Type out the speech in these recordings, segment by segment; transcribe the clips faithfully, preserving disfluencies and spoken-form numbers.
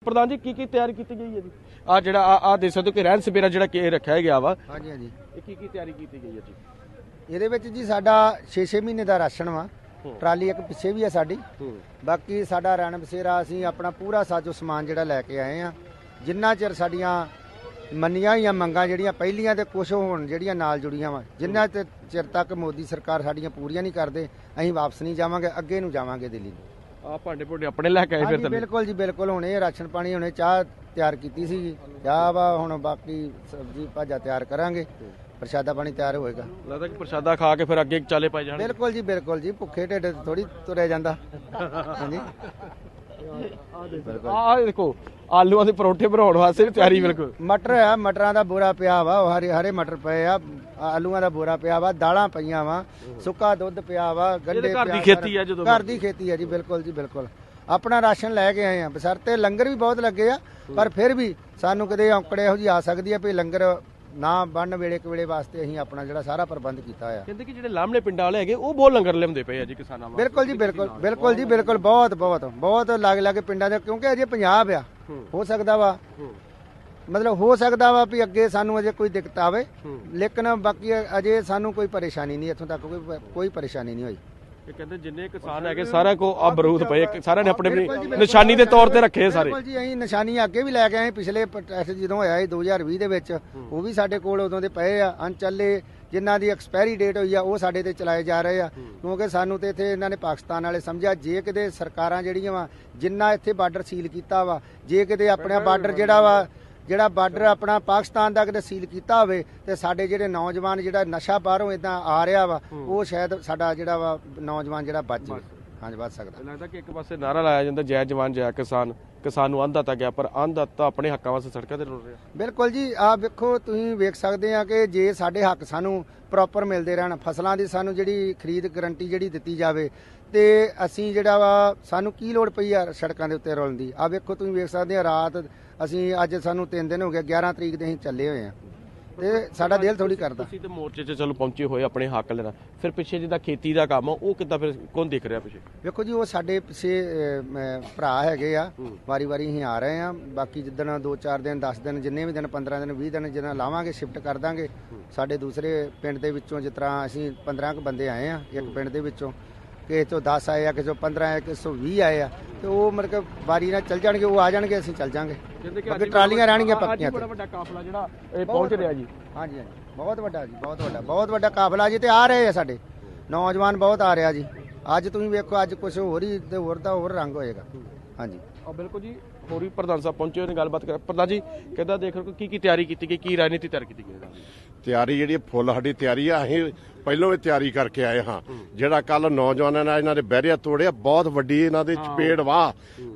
प्रधान जी की की तैयारी की गई है जी आ जड़ा आ देख सकते हो कि रहन सपेरा जड़ा के रखा गया वा हाँ जी हाँ जी की की तैयारी की गई है जी ਇਹਦੇ ਵਿੱਚ ਜੀ ਸਾਡਾ ਛੇ ਛੇ ਮਹੀਨੇ ਦਾ ਰਾਸ਼ਨ ਵਾ ਟਰਾਲੀ ਇੱਕ ਪਿੱਛੇ ਵੀ ਆ ਸਾਡੀ ਬਾਕੀ ਸਾਡਾ ਰਣ ਬਸੇਰਾ ਅਸੀਂ ਆਪਣਾ ਪੂਰਾ ਸਾਜੋ ਸਮਾਨ ਜਿਹੜਾ ਲੈ ਕੇ ਆਏ ਆ ਜਿੰਨਾ ਚਿਰ ਸਾਡੀਆਂ ਮੰਨੀਆਂ ਹੋਈਆਂ ਮੰਗਾਂ ਜਿਹੜੀਆਂ ਪਹਿਲੀਆਂ ਤੇ ਕੁਝ ਹੋਣ ਜਿਹੜੀਆਂ ਨਾਲ ਜੁੜੀਆਂ ਵਾ ਜਿੰਨਾ ਚਿਰ ਤੱਕ ਮੋਦੀ ਸਰਕਾਰ ਸਾਡੀਆਂ ਪੂਰੀਆਂ ਨਹੀਂ ਕਰਦੇ ਅਸੀਂ ਵਾਪਸ ਨਹੀਂ ਜਾਵਾਂਗੇ ਅੱਗੇ ਨੂੰ ਜਾਵਾਂਗੇ ਦਿੱਲੀ ਨੂੰ ਆ ਭਾਂਡੇ ਭੁੰਡੇ ਆਪਣੇ ਲੈ ਕੇ ਆਏ ਫਿਰ ਬਿਲਕੁਲ ਜੀ ਬਿਲकुल ਹੁਣੇ ਰਾਸ਼ਨ ਪਾਣੀ ਹੁਣੇ ਚਾਹ ਤਿਆਰ ਕੀਤੀ ਸੀ ਚਾਹ ਵਾ ਹੁਣ ਬਾਕੀ ਸਬਜ਼ੀ ਭਾਜਾ ਤਿਆਰ ਕਰਾਂਗੇ ਪ੍ਰਸ਼ਾਦਾ ਪਾਣੀ ਤਿਆਰ ਹੋਏਗਾ ਲੱਗਦਾ ਕਿ ਪ੍ਰਸ਼ਾਦਾ ਖਾ ਕੇ ਫਿਰ ਅੱਗੇ ਚਾਲੇ ਪਾਈ ਜਾਣ ਬਿਲਕੁਲ ਜੀ ਬਿਲकुल ਜੀ ਭੁੱਖੇ ਢਿੱਡ ਥੋੜੀ ਤੁਰਿਆ ਜਾਂਦਾ ਹਾਂਜੀ ਆ ਦੇਖੋ ਆਲੂਆਂ ਦੇ ਪਰੌਂਠੇ ਬਣਾਉਣ ਵਾਸਤੇ ਵੀ ਤਿਆਰੀ ਬਿਲਕੁਲ ਮਟਰ ਆ ਮਟਰਾਂ ਦਾ ਬੋਰਾ ਪਿਆ ਵਾ ਉਹ ਹਰੇ ਹਰੇ ਮਟਰ ਪਏ ਆ ਆਲੂਆਂ ਦਾ ਬੋਰਾ ਪਿਆ ਵਾ ਦਾਲਾਂ ਪਈਆਂ ਵਾ ਸੁੱਕਾ ਦੁੱਧ ਪਿਆ ਵਾ ਗੰਡੇ ਘਰ ਦੀ ਖੇਤੀ ਆ ਜਦੋਂ ਘਰ ਦੀ ਖੇਤੀ ਆ ਜੀ ਬਿਲकुल ਜੀ ਬਿਲकुल ਆਪਣਾ ਰਾਸ਼ਨ ਲੈ ਕੇ ਆਏ ਆ ਬਸਰਤੇ ਲੰਗਰ ਵੀ ਬਹੁਤ ਲੱਗੇ ਆ ਪਰ ਫਿਰ ਵੀ ਸਾਨੂੰ ਕਦੇ ਔਂਕੜੇ ਇਹੋ ਜੀ ਆ ਸਕਦੀ ਆ ਵੀ ਲੰਗਰ ਨਾ ਬੰਨ ਵੇਲੇ ਕ ਵੇਲੇ ਵਾਸਤੇ ਅਸੀਂ ਆਪਣਾ ਜਿਹੜਾ ਸਾਰਾ ਪ੍ਰਬੰਧ ਕੀਤਾ ਆ ਕਹਿੰਦੇ ਕਿ ਜਿਹੜੇ ਲਾਹਮਣੇ ਪਿੰਡਾਂ ਵਾਲੇ ਹੈਗੇ ਉਹ ਬਹੁਤ ਲੰਗਰ ਲਿਆਉਂਦੇ ਪਏ ਆ ਜੀ ਕਿਸਾਨਾਂ ਵਾਸਤੇ ਬਿਲਕੁਲ ਜੀ ਬਿਲਕੁਲ ਬਿਲਕੁਲ ਜੀ ਬਿਲਕੁਲ ਬਹੁਤ ਬਹੁਤ ਬਹੁਤ ਲੱਗ ਲੱਗ ਪਿੰਡਾਂ ਦੇ ਕਿਉਂਕਿ ਅਜੇ ਪੰਜਾਬ ਆ ਹੋ ਸਕਦਾ ਵਾ ਮਤਲਬ ਹੋ ਸਕਦਾ ਵਾ ਵੀ ਅੱਗੇ ਸਾਨੂੰ ਅਜੇ ਕੋਈ ਦਿੱਕਤ ਆਵੇ ਲੇਕਿਨ ਬਾਕੀ ਅਜੇ ਸਾਨੂੰ ਕੋਈ ਪਰੇਸ਼ਾਨੀ ਨਹੀਂ ਇੱਥੋਂ ਤੱਕ ਕੋਈ ਕੋਈ ਪਰੇਸ਼ਾਨੀ ਨਹੀਂ ਹੋਈ ਇਹ ਕਹਿੰਦੇ ਜਿੰਨੇ ਕਿਸਾਨ ਹੈਗੇ ਸਾਰਿਆਂ ਕੋ ਆ ਬਰੂਦ ਪਏ ਸਾਰਿਆਂ ਨੇ ਆਪਣੇ ਆਪਣੀ ਨਿਸ਼ਾਨੀ ਦੇ ਤੌਰ ਤੇ ਰੱਖੇ ਸਾਰੇ ਬਿਲਕੁਲ ਜੀ ਅਸੀਂ ਨਿਸ਼ਾਨੀ ਅੱਗੇ ਵੀ ਲੈ ਕੇ ਆਏ ਪਿਛਲੇ ਟੈਸਟ ਜਦੋਂ ਹੋਇਆ ਸੀ ਦੋ ਹਜ਼ਾਰ ਵੀਹ ਦੇ ਵਿੱਚ ਉਹ ਵੀ ਸਾਡੇ ਕੋਲ ਉਦੋਂ ਦੇ ਪਏ ਆ ਅਨਚੱਲੇ ਜਿਨ੍ਹਾਂ ਦੀ ਐਕਸਪਾਇਰੀ ਡੇਟ ਹੋਈ ਆ ਉਹ ਸਾਡੇ ਤੇ ਚਲਾਏ ਜਾ ਰਹੇ ਆ ਕਿਉਂਕਿ ਸਾਨੂੰ ਤੇ ਇੱਥੇ ਇਹਨਾਂ ਨੇ ਪਾਕਿਸਤਾਨ ਵਾਲੇ ਸਮਝਿਆ ਜੇ ਕਿਤੇ ਸਰਕਾਰਾਂ ਜਿਹੜੀਆਂ ਵਾ ਜਿੰਨਾ ਇੱਥੇ ਬਾਰਡਰ ਸੀਲ ਕੀਤਾ ਵਾ ਜੇ ਕਿਤੇ ਆਪਣਾ ਬਾਰਡਰ ਜਿਹੜਾ ਵਾ ਜਿਹੜਾ ਬਾਰਡਰ ਆਪਣਾ ਪਾਕਿਸਤਾਨ ਦਾ ਕਿਤੇ ਸੀਲ ਕੀਤਾ ਹੋਵੇ ਤੇ ਸਾਡੇ ਜਿਹੜੇ ਨੌਜਵਾਨ ਜਿਹੜਾ ਨਸ਼ਾ ਬਾਹਰੋਂ ਇਦਾਂ ਆ ਰਿਹਾ ਵਾ ਉਹ ਸ਼ਾਇਦ ਸਾਡਾ ਜਿਹੜਾ ਵਾ ਨੌਜਵਾਨ ਜਿਹੜਾ ਬਚ ਹਾਂਜੀ ਬਚ ਸਕਦਾ ਲੱਗਦਾ ਕਿ ਇੱਕ ਪਾਸੇ ਨਾਰਾ ਲਾਇਆ ਜਾਂਦਾ ਜੈ ਜਵਾਨ ਜੈ ਕਿਸਾਨ ਕਿਸਾਨ ਨੂੰ ਅੰਨਦਾਤਾ ਗਿਆ ਪਰ ਅੰਨਦਾਤਾ ਆਪਣੇ ਹੱਕਾਂ ਵਾਸਤੇ ਸੜਕਾਂ ਤੇ ਰੁਲ ਰਿਹਾ ਬਿਲਕੁਲ ਜੀ ਆ ਵੇਖੋ ਤੁਸੀਂ ਵੇਖ ਸਕਦੇ ਆ ਕਿ ਜੇ ਸਾਡੇ ਹੱਕ ਸਾਨੂੰ ਪ੍ਰੋਪਰ ਮਿਲਦੇ ਰਹਿਣ ਫਸਲਾਂ ਦੀ ਸਾਨੂੰ ਜਿਹੜੀ ਖਰੀਦ ਗਰੰਟੀ ਜਿਹੜੀ ਦਿੱਤੀ ਜਾਵੇ ਤੇ ਅਸੀਂ ਜਿਹੜਾ ਵਾ ਸਾਨੂੰ ਕੀ ਲੋੜ ਪਈ ਆ ਸੜਕਾਂ ਦੇ ਉੱਤੇ ਰੁਲਣ ਦੀ ਆ ਵੇਖੋ ਤੁਸੀਂ ਵੇਖ ਸਕਦੇ ਆ ਰਾਤ ਅਸੀਂ ਅੱਜ ਸਾਨੂੰ ਤਿੰਨ ਦਿਨ ਹੋ ਗਏ ਗਿਆਰਾਂ ਤਰੀਕ ਦੇ ਅਸੀਂ ਚੱਲੇ ਹੋਏ ਆ ਤੇ ਸਾਡਾ ਦਿਲ ਥੋੜੀ ਕਰਦਾ ਤੁਸੀਂ ਤੇ ਮੋਰਚੇ 'ਚ ਚਲੋ ਪਹੁੰਚੇ ਹੋਏ ਆਪਣੇ ਹੱਕ ਲੈਣਾ ਫਿਰ ਪਿੱਛੇ ਜਿਹਦਾ ਖੇਤੀ ਦਾ ਕੰਮ ਉਹ ਕਿੱਦਾਂ ਫਿਰ ਕੌਣ ਦੇਖ ਰਿਹਾ ਪਿੱਛੇ ਵੇਖੋ ਜੀ ਉਹ ਸਾਡੇ ਪਿੱਛੇ ਭਰਾ ਹੈਗੇ ਆ ਵਾਰੀ ਵਾਰੀ ਅਸੀਂ ਆ ਰਹੇ ਆ ਬਾਕੀ ਜਿੱਦਣ ਦੋ ਚਾਰ ਦਿਨ ਦਸ ਦਿਨ ਜਿੰਨੇ ਵੀ ਦਿਨ ਪੰਦਰਾਂ ਦਿਨ ਵੀਹ ਦਿਨ ਜਿੱਦਾਂ ਲਾਵਾਂਗੇ ਸ਼ਿਫਟ ਕਰ ਦਾਂਗੇ ਸਾਡੇ ਦੂਸਰੇ ਪਿੰਡ ਦੇ ਵਿੱਚੋਂ ਜਿਸ ਤਰ੍ਹਾਂ ਅਸੀਂ ਪੰਦਰਾਂ ਕੁ ਬੰਦੇ ਆਏ ਆ ਇੱਕ ਪਿੰਡ ਦੇ ਵਿੱਚੋਂ ਕਿਸੇ ਚੋਂ ਦਸ ਆਏ ਆ ਕਿਸੇ ਚੋਂ ਪੰਦਰਾਂ ਆਏ ਕਿਸੇ ਚੋਂ ਵੀਹ ਆਏ ਆ ਤੇ ਉਹ ਮਤਲਬ ਕਿ ਵਾਰੀ ਨਾਲ ਚੱਲ ਜਾਣਗੇ ਉਹ ਆ ਜਾਣਗੇ ਅਸੀਂ ਚੱਲ ਜਾਾਂਗੇ ਬਾਕੀ ਟਰਾਲੀਆਂ ਰਹਿਣਗੀਆਂ ਪੱਕੀਆਂ ਤੇ ਬੜਾ ਵੱਡਾ ਕਾਫਲਾ ਜਿਹੜਾ ਇਹ ਪਹੁੰਚ ਰਿਹਾ ਜੀ ਹਾਂਜੀ ਹਾਂਜੀ ਬਹੁਤ ਵੱਡਾ ਜੀ ਬਹੁਤ ਵੱਡਾ ਬਹੁਤ ਵੱਡਾ ਕਾਫਲਾ ਜੀ ਤੇ ਆ ਰਹੇ ਆ ਸਾਡੇ ਨੌਜਵਾਨ ਬਹੁਤ ਆ ਰਿਹਾ ਜੀ ਅੱਜ ਤੁਸੀਂ ਵੇਖੋ ਅੱਜ ਕੁਝ ਹੋਰ ਹੀ ਤੇ ਹੋਰ ਦਾ ਹੋਰ ਰੰਗ ਹੋਏਗਾ ਹਾਂਜੀ ਆ ਬਿਲਕੁਲ ਜੀ ਹੋਰ ਵੀ ਪ੍ਰਧਾਨ ਸਾਹਿਬ ਪਹੁੰਚੇ ਹੋਏ ਨੇ ਗੱਲਬਾਤ ਕਰ ਪ੍ਰਧਾਨ ਜੀ ਕਹਿੰਦਾ ਦੇਖ ਲਓ ਕੀ ਕੀ ਤਿਆਰੀ ਕੀਤੀ ਗਈ ਕੀ ਰਣਨੀਤੀ ਤਿਆਰ ਕੀਤੀ ਗਈ ਤਿਆਰੀ ਜਿਹੜੀ ਫੁੱਲ ਸਾਡੀ ਤਿਆਰੀ ਆ ਅਸੀਂ ਪਹਿਲਾਂ ਵੀ ਤਿਆਰੀ ਕਰਕੇ ਆਏ ਹਾਂ ਜਿਹੜਾ ਕੱਲ ਨੌਜਵਾਨਾਂ ਨੇ ਇਹਨਾਂ ਦੇ ਬੈਰੀਅਰ ਤੋੜਿਆ ਬਹੁਤ ਵੱਡੀ ਇਹਨਾਂ ਦੇ ਚਪੇੜ ਵਾਹ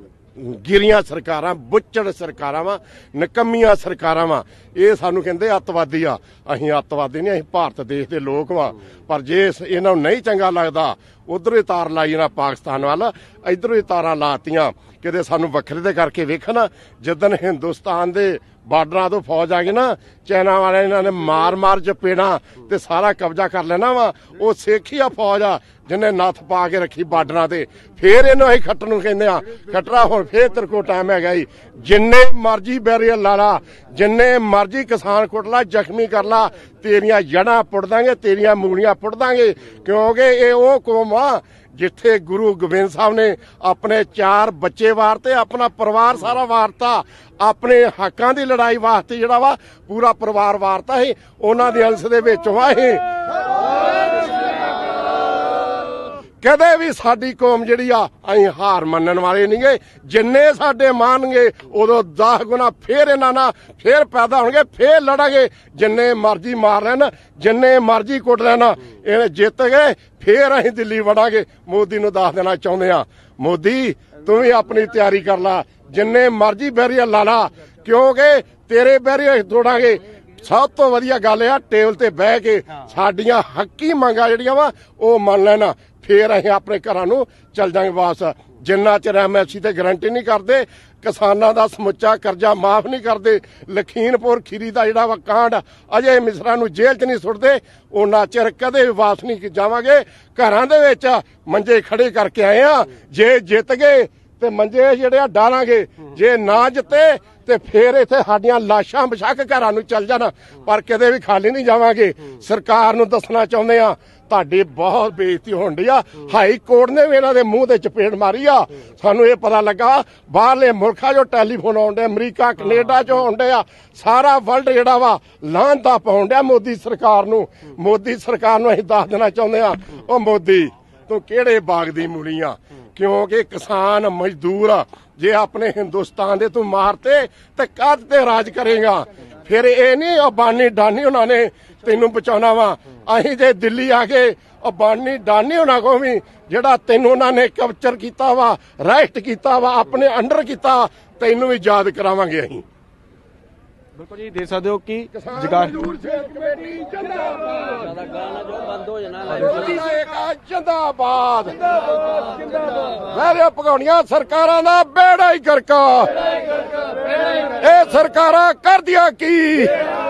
ਗਿਰੀਆਂ ਸਰਕਾਰਾਂ ਬੁੱਚੜ ਸਰਕਾਰਾਂ ਵਾ ਨਕੰਮੀਆਂ ਸਰਕਾਰਾਂ ਵਾ ਇਹ ਸਾਨੂੰ ਕਹਿੰਦੇ ਅੱਤਵਾਦੀ ਆ ਅਸੀਂ ਅੱਤਵਾਦੀ ਨਹੀਂ ਅਸੀਂ ਭਾਰਤ ਦੇਸ਼ ਦੇ ਲੋਕ ਵਾ ਪਰ ਜੇ ਇਹਨਾਂ ਨੂੰ ਨਹੀਂ ਚੰਗਾ ਲੱਗਦਾ ਉਧਰੋਂ ਹੀ ਤਾਰ ਲਾਈ ਨਾ ਪਾਕਿਸਤਾਨ ਵੱਲ ਇਧਰੋਂ ਹੀ ਤਾਰਾਂ ਲਾਤੀਆਂ ਕਿਤੇ ਸਾਨੂੰ ਵੱਖਰੇ ਦੇ ਕਰਕੇ ਵੇਖਣ ਜਿੱਦਣ ਹਿੰਦੁਸਤਾਨ ਦੇ ਬਾਰਡਰਾਂ ਤੋਂ ਫੌਜ ਆ ਗਈ ਨਾ ਚਾਈਨਾ ਵਾਲਿਆਂ ਇਹਨਾਂ ਨੇ ਮਾਰ ਮਾਰ ਚਪੇੜਾਂ ਤੇ ਸਾਰਾ ਕਬਜ਼ਾ ਕਰ ਲੈਣਾ ਵਾ ਉਹ ਸਿੱਖ ਹੀ ਆ ਫੌਜ ਆ ਜਿਹਨੇ ਨੱਥ ਪਾ ਕੇ ਰੱਖੀ ਬਾਰਡਰਾਂ ਤੇ ਫੇਰ ਇਹਨੂੰ ਅਸੀਂ ਖੱਟਣ ਨੂੰ ਕਹਿੰਦੇ ਆ ਖੱਟਰਾ ਹੁਣ ਫੇਰ ਤੇਰੇ ਕੋਲ ਟਾਈਮ ਹੈਗਾ ਜੀ ਜਿੰਨੇ ਮਰਜ਼ੀ ਬੈਰੀਅਰ ਲਾ ਲਾ ਜਿੰਨੇ ਮਰਜ਼ੀ ਕਿਸਾਨ ਕੁੱਟ ਲਾ ਜ਼ਖਮੀ ਕਰ ਲਾ ਤੇਰੀਆਂ ਜੜ੍ਹਾਂ ਪੁੱਟ ਦਾਂਗੇ ਤੇਰੀਆਂ ਮੂਲੀਆਂ ਪੁੱਟ ਦਾਂਗੇ ਕਿਉਂਕਿ ਇਹ ਉਹ ਕੌਮ ਆ ਜਿੱਥੇ ਗੁਰੂ ਗੋਬਿੰਦ ਸਾਹਿਬ ਨੇ ਆਪਣੇ ਚਾਰ ਬੱਚੇ ਵਾਰਤੇ ਆਪਣਾ ਪਰਿਵਾਰ ਸਾਰਾ ਵਾਰਤਾ ਆਪਣੇ ਹੱਕਾਂ ਦੀ ਲੜਾਈ ਵਾਸਤੇ ਜਿਹੜਾ ਵਾ ਪੂਰਾ ਪਰਿਵਾਰ ਵਾਰਤਾ ਸੀ ਉਹਨਾਂ ਦੇ ਅੰਸ਼ ਦੇ ਵਿੱਚ ਵਾ ਇਹ ਕਦੇ ਵੀ ਸਾਡੀ ਕੌਮ ਜਿਹੜੀ ਆ ਅਸੀਂ ਹਾਰ ਮੰਨਣ ਵਾਲੇ ਨਹੀਂ ਗੇ ਜਿੰਨੇ ਸਾਡੇ ਮਾਨਗੇ ਉਦੋਂ ਦਸ ਗੁਣਾ ਫੇਰ ਇਹਨਾਂ ਨਾਲ ਫੇਰ ਪੈਦਾ ਹੋਣਗੇ ਫੇਰ ਲੜਾਂਗੇ ਜਿੰਨੇ ਮਰਜ਼ੀ ਮਾਰ ਲੈਣ ਜਿੰਨੇ ਮਰਜ਼ੀ ਕੁੱਟ ਲੈਣ ਇਹ ਜਿੱਤ ਗਏ ਫੇਰ ਅਸੀਂ ਦਿੱਲੀ ਵੜਾਂਗੇ ਮੋਦੀ ਨੂੰ ਦੱਸ ਦੇਣਾ ਚਾਹੁੰਦੇ ਆ ਮੋਦੀ ਤੂੰ ਵੀ ਆਪਣੀ ਤਿਆਰੀ ਕਰ ਲਾ ਜਿੰਨੇ ਮਰਜ਼ੀ ਬੈਰੀਅਰ ਲਾ ਲਾ ਕਿਉਂਕਿ ਤੇਰੇ ਬੈਰੀਅਰ ਤੋੜਾਂਗੇ ਸਭ ਤੋਂ ਵਧੀਆ ਗੱਲ ਆ ਟੇਬਲ ਤੇ ਬਹਿ ਕੇ ਸਾਡੀਆਂ ਹੱਕੀ ਮੰਗਾਂ ਜਿਹੜੀਆਂ ਵਾ ਉਹ ਮੰਨ ਲੈਣਾ ਫੇਰ ਅਸੀਂ ਆਪਣੇ ਘਰਾਂ ਨੂੰ ਚੱਲ ਜਾਾਂਗੇ ਵਾਪਸ ਜਿੰਨਾ ਚਿਰ ਐਮ ਐਫ ਸੀ ਤੇ ਗਰੰਟੀ ਨਹੀਂ ਕਰਦੇ ਕਿਸਾਨਾਂ ਦਾ ਸਮੁੱਚਾ ਕਰਜ਼ਾ ਮਾਫ ਨਹੀਂ ਕਰਦੇ ਲਖੀਮਪੁਰ ਖੀਰੀ ਦਾ ਜਿਹੜਾ ਵਾ ਕਾਂਡ ਅਜੇ ਮਿਸਰਾਂ ਨੂੰ ਜੇਲ੍ਹ 'ਚ ਨਹੀਂ ਸੁੱਟਦੇ ਉਹਨਾਂ ਚਿਰ ਕਦੇ ਵੀ ਵਾਪਸ ਨਹੀਂ ਜਾਵਾਂਗੇ ਘਰਾਂ ਦੇ ਵਿੱਚ ਮੰਜੇ ਖੜੇ ਕਰਕੇ ਆਏ ਆ ਜੇ ਜਿੱਤ ਗਏ ਤੇ ਮੰਜੇ ਜਿਹੜੇ ਆ ਡਾਲਾਂਗੇ। ਜੇ ਨਾ ਜਿੱਤੇ ਤੇ ਫੇਰ ਇੱਥੇ ਸਾਡੀਆਂ ਲਾਸ਼ਾਂ ਬਸ਼ੱਕ ਘਰਾਂ ਨੂੰ ਚੱਲ ਜਾਣ, ਪਰ ਕਿਤੇ ਵੀ ਖਾਲੀ ਨਹੀਂ ਜਾਵਾਂਗੇ। ਸਰਕਾਰ ਨੂੰ ਦੱਸਣਾ ਚਾਹੁੰਦੇ ਆ ਤੁਹਾਡੀ ਬਹੁਤ ਬੇਇੱਜ਼ਤੀ ਹੋਣ ਡਈ ਆ। ਹਾਈ ਕੋਰਟ ਨੇ ਵੀ ਇਹਨਾਂ ਦੇ ਮੂੰਹ ਤੇ ਚਪੇੜ ਮਾਰੀ ਆ। ਸਾਨੂੰ ਇਹ ਪਤਾ ਲੱਗਾ ਬਾਹਰਲੇ ਮੁਲਕਾਂ ਚੋਂ ਟੈਲੀਫੋਨ ਆਉਂਦੇ, ਅਮਰੀਕਾ ਕੈਨੇਡਾ ਚੋਂ ਆਉਂਦੇ ਆ, ਸਾਰਾ ਵਰਲਡ ਜਿਹੜਾ ਵਾ ਲਾਹਨਤਾਂ ਪਾਉਣ ਡਿਆ ਮੋਦੀ ਸਰਕਾਰ ਨੂੰ। ਮੋਦੀ ਸਰਕਾਰ ਨੂੰ ਅਸੀਂ ਦੱਸ ਦੇਣਾ ਚਾਹੁੰਦੇ ਆ, ਉਹ ਮੋਦੀ ਤੂੰ ਕਿਹੜੇ ਬਾਗ ਦੀ ਮੂਲੀ ਆ? ਕਿਉਂਕਿ ਕਿਸਾਨ ਮਜ਼ਦੂਰ ਆ, ਜੇ ਆਪਣੇ ਹਿੰਦੁਸਤਾਨ ਦੇ ਤੂੰ ਮਾਰਤੇ ਤੇ ਕਾਹਦੇ ਤੇ ਰਾਜ ਕਰੇਗਾ? ਫਿਰ ਇਹ ਨਹੀਂ ਉਹ ਬਾਨੀ ਡਾਨੀ ਉਹਨਾਂ ਨੇ ਤੈਨੂੰ ਬਚਾਉਣਾ ਵਾ। ਅਸੀਂ ਜੇ ਦਿੱਲੀ ਆ ਗਏ ਉਹ ਬਾਨੀ ਡਾਨੀ ਉਹਨਾਂ ਕੋ ਵੀ ਜਿਹੜਾ ਤੈਨੂੰ ਉਹਨਾਂ ਨੇ ਕੈਪਚਰ ਕੀਤਾ ਵਾ, ਅਰੈਸਟ ਕੀਤਾ ਵਾ, ਆਪਣੇ ਅੰਡਰ ਕੀਤਾ, ਤੈਨੂੰ ਵੀ ਯਾਦ ਕਰਾਵਾਂਗੇ ਅਸੀਂ। ਬਿਲਕੁਲ ਜੀ, ਦੇਖ ਸਕਦੇ ਹੋ ਕਿ ਜਗਾਰ ਕਮੇਟੀ ਜਿੰਦਾਬਾਦ, ਗਾਣਾ ਜੋ ਬੰਦ ਹੋ ਜਾਣਾ ਜਿੰਦਾਬਾਦ, ਵੈਰੇ ਭਗੌੜੀਆਂ ਸਰਕਾਰਾਂ ਦਾ ਬੇੜਾ ਹੀ ਗਰਕਾ। ਇਹ ਸਰਕਾਰਾਂ ਕਰਦੀਆਂ ਕੀ?